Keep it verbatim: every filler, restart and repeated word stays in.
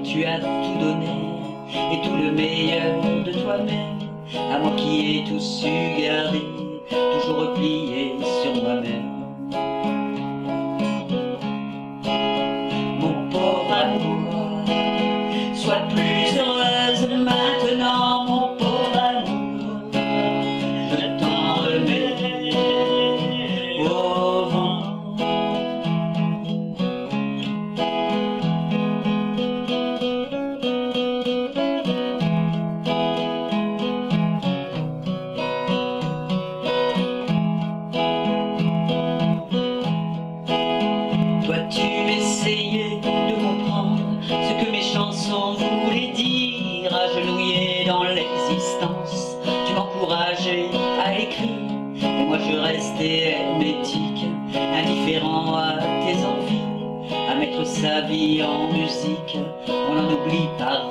tu as tout donné, et tout le meilleur de toi-même, à moi qui ai tout su garder, toujours replié sur moi-même. Mon pauvre amour, sois plus heureuse maintenant, mon pauvre amour, je t'en remets au vent. Toi tu essayais de comprendre ce que mes chansons voulaient dire, agenouillé dans l'existence, tu m'encourageais à écrire, et moi je restais hermétique, indifférent à tes envies, à mettre sa vie en musique, on en oublie par